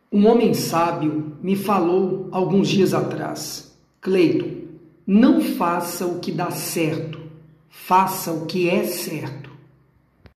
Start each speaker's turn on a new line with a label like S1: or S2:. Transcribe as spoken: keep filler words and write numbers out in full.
S1: Um homem sábio me falou alguns dias atrás: Cleiton, não faça o que dá certo, faça o que é certo.